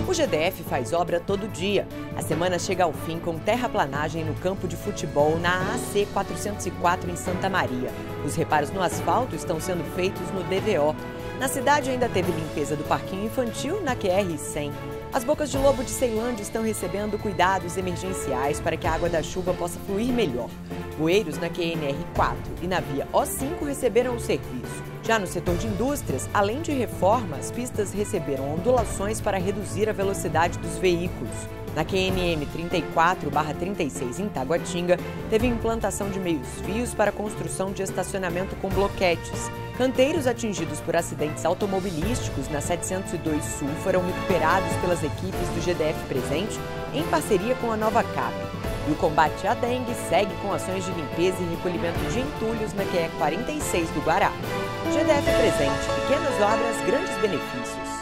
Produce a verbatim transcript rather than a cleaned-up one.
O G D F faz obra todo dia. A semana chega ao fim com terraplanagem no campo de futebol na A C quatrocentos e quatro em Santa Maria. Os reparos no asfalto estão sendo feitos no D V O. Na cidade ainda teve limpeza do parquinho infantil na Q R cem. As bocas de lobo de Ceilândia estão recebendo cuidados emergenciais para que a água da chuva possa fluir melhor. Bueiros na Q N R quatro e na via O cinco receberam o serviço. Já no setor de indústrias, além de reforma, as pistas receberam ondulações para reduzir a velocidade dos veículos. Na Q N M trinta e quatro barra trinta e seis em Taguatinga, teve implantação de meios-fios para a construção de estacionamento com bloquetes. Canteiros atingidos por acidentes automobilísticos na setecentos e dois Sul foram recuperados pelas equipes do G D F Presente em parceria com a Nova Cap. E o combate à dengue segue com ações de limpeza e recolhimento de entulhos na Q E quarenta e seis do Guará. G D F Presente, pequenas obras, grandes benefícios.